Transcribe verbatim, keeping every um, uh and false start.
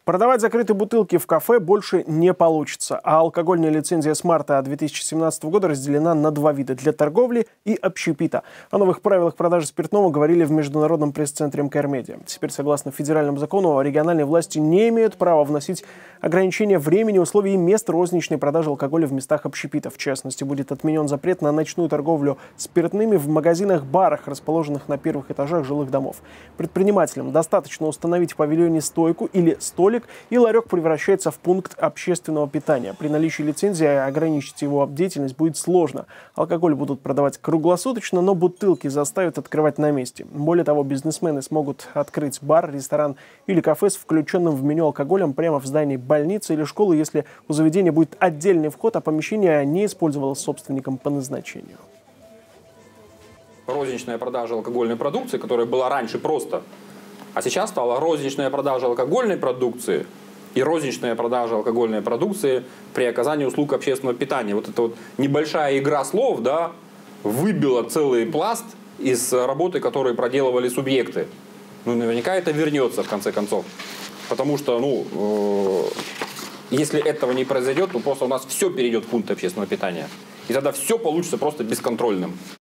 Продавать закрытые бутылки в кафе больше не получится, а алкогольная лицензия с марта две тысячи семнадцатого года разделена на два вида – для торговли и общепита. О новых правилах продажи спиртного говорили в Международном пресс-центре эм ка эр Медиа. Теперь, согласно федеральному закону, региональные власти не имеют права вносить ограничения времени, условий и мест розничной продажи алкоголя в местах общепита. В частности, будет отменен запрет на ночную торговлю спиртными в магазинах-барах, расположенных на первых этажах жилых домов. Предпринимателям достаточно установить в павильоне стойку или столик, и ларек превращается в пункт общественного питания. При наличии лицензии ограничить его деятельность будет сложно. Алкоголь будут продавать круглосуточно, но бутылки заставят открывать на месте. Более того, бизнесмены смогут открыть бар, ресторан или кафе с включенным в меню алкоголем прямо в здании больницы или школы, если у заведения будет отдельный вход, а помещение не использовалось собственником по назначению. Розничная продажа алкогольной продукции, которая была раньше просто, а сейчас стала розничная продажа алкогольной продукции и розничная продажа алкогольной продукции при оказании услуг общественного питания. Вот эта вот небольшая игра слов, да, выбила целый пласт из работы, которые проделывали субъекты. Ну, наверняка это вернется в конце концов. Потому что, ну, э, если этого не произойдет, то просто у нас все перейдет в пункт общественного питания. И тогда все получится просто бесконтрольным.